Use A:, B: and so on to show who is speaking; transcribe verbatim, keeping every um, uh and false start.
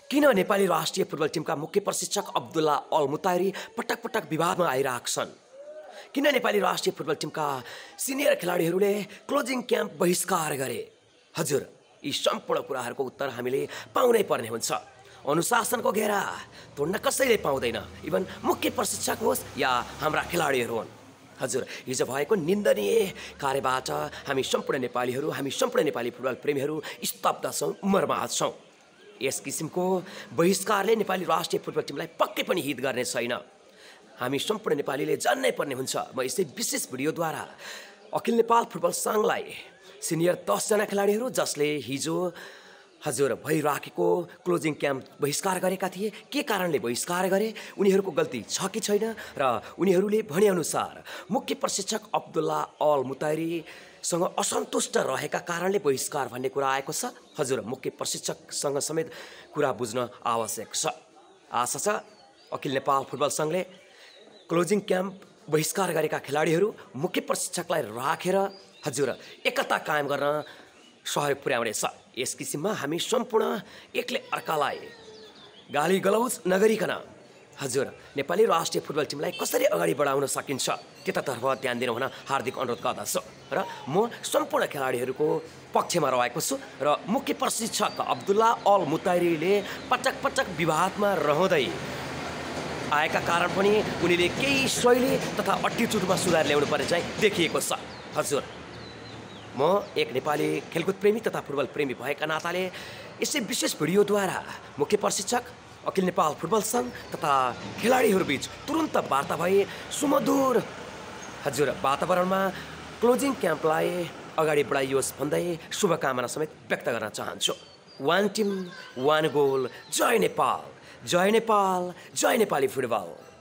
A: किन नेपाली राष्ट्रिय फुटबल टिमका मुख्य प्रशिक्षक अब्दुल्ला अल मुताहिरी पटक पटक विवादमा आइरहेका छन्? किन नेपाली राष्ट्रिय फुटबल टिमका सिनियर खेलाडीहरूले क्लोजिङ क्याम्प बहिष्कार गरे? हजुर, यी सम्पूर्ण कुराहरूको उत्तर हामीले पाउनै पर्ने हुन्छ। अनुशासनको घेरा तोड्न कसैले पाउँदैन, इभन मुख्य प्रशिक्षक होस् या हाम्रा खेलाडीहरू हुन्। हजुर, हिजो भएको निन्दनीय कार्यबाट हामी सम्पूर्ण नेपालीहरू हामी सम्पूर्ण नेपाली फुटबल प्रेमीहरू स्तब्ध छौँ, मर्माहत छौँ। यस किसिमको बहिष्कारले नेपाली राष्ट्रिय फुटबल टिमलाई पक्कै पनि हित गर्ने छैन। हामी सम्पूर्ण नेपालीले जान्नै पर्ने हुन्छ। म यसै विशेष भिडियोद्वारा अखिल नेपाल फुटबल सङ्घलाई सिनियर दसजना खेलाडीहरू जसले हिजो हजुर भइराखेको क्लोजिङ क्याम्प बहिष्कार गरेका थिए, के कारणले बहिष्कार गरे, उनीहरूको गल्ती छ कि छैन, र उनीहरूले भनेअनुसार मुख्य प्रशिक्षक अब्दुल्ला अल मुताहिरीसँग असन्तुष्ट रहेका कारणले बहिष्कार भन्ने कुरा आएको छ। हजुर, मुख्य प्रशिक्षकसँग समेत कुरा बुझ्न आवश्यक छ। आशा छ अखिल नेपाल फुटबल सङ्घले क्लोजिङ क्याम्प बहिष्कार गरेका खेलाडीहरू मुख्य प्रशिक्षकलाई राखेर हजुर एकता कायम गर्न सहयोग पुर्याउनेछ। यस किसिममा हामी सम्पूर्ण एकले अर्कालाई गाली गलौज नगरिकन हजुर नेपाली राष्ट्रिय फुटबल टिमलाई कसरी अगाडि बढाउन सकिन्छ त्यतातर्फ ध्यान दिनु हुन हार्दिक अनुरोध गर्दछु। र म सम्पूर्ण खेलाडीहरूको पक्षमा रहेको छु र मुख्य प्रशिक्षक अब्दुल्ला अल मुताहिरीले पटक पटक विवादमा रहँदै आएका कारण पनि उनीले केही शैली तथा एटिट्युडमा सुधार ल्याउनु पर्ने चाहिँ देखिएको छ। हजुर, म एक नेपाली खेलकुद प्रेमी तथा फुटबल प्रेमी भएका नाताले यसै विशेष भिडियोद्वारा मुख्य प्रशिक्षक अखिल नेपाल फुटबल सङ्घ तथा खेलाडीहरूबीच तुरुन्त वार्ता भई सुमधुर हजुर वातावरणमा क्लोजिङ क्याम्पलाई अगाडि बढाइयोस् भन्दै शुभकामना समेत व्यक्त गर्न चाहन्छु। वान टिम वान गोल, जय नेपाल, जय नेपाल, जय नेपाली फुटबल।